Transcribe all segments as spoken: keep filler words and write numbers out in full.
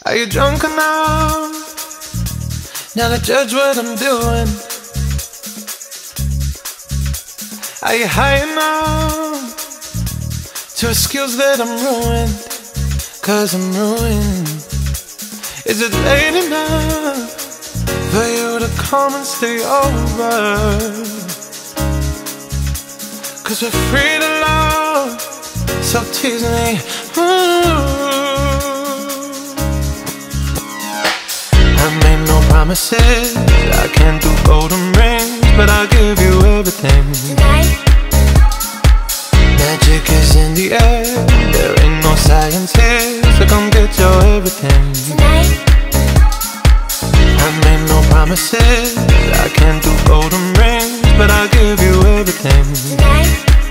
Are you drunk enough now to judge what I'm doing? Are you high enough to excuse that I'm ruined? Cause I'm ruined. Is it late enough for you to come and stay over? Cause we're free to love, so tease me. Ooh. I made no promises, I can't do golden rings, but I'll give you everything. Tonight, Magic is in the air, there ain't no science here, so come get your everything. tonight, I made no promises, I can't do golden rings, but I'll give you everything. tonight,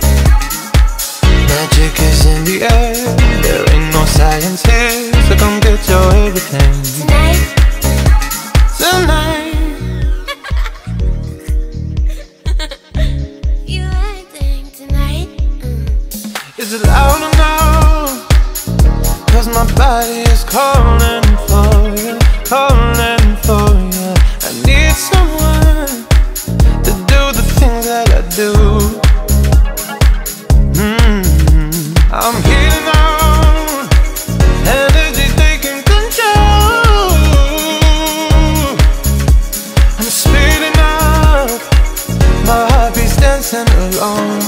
Magic is in the air, there ain't no science here, so come get your everything. tonight. Tonight, You acting tonight. Mm. is it loud enough? Cause my body is calling for you, calling for you. I need someone to do the things that I do. mm, I'm heating on, energy taking control. I'm speeding up, my heartbeat's dancing alone.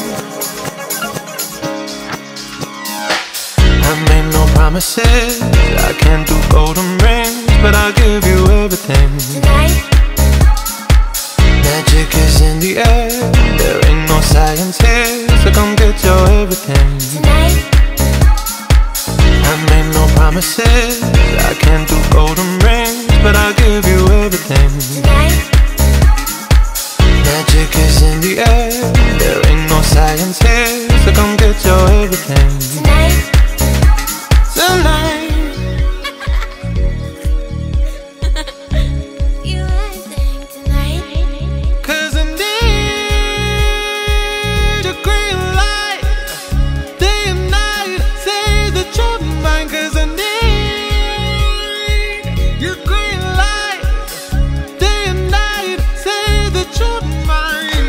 I made no promises, I can't do golden rings, but I'll give you everything. Tonight, Magic is in the air, there ain't no science here, so come get your everything. tonight, I made no promises, I can't do golden rings, but I'll give you everything. tonight, Magic is in the air, there ain't no science here, so come get your everything. tonight. Tonight, You acting tonight. cause I need a green light, day and night, say that you're mine. Cause I need your green light, day and night, say that you're mine.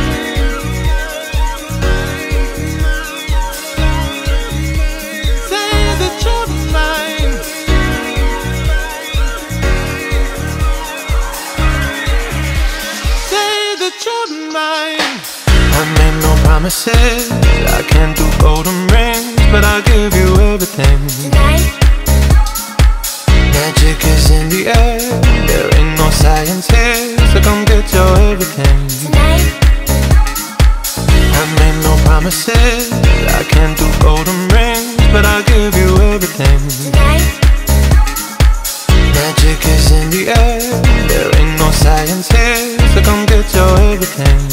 Say that you're mine. Say that you're mine. I made no promises, I can't do golden rings, but I'll give you everything. Tonight, Magic is in the air, there ain't no science here, so come get your everything. tonight, I made no promises, I can't do golden rings, but I'll give you everything. tonight, Magic is in the air, there ain't no science here, so come get your everything.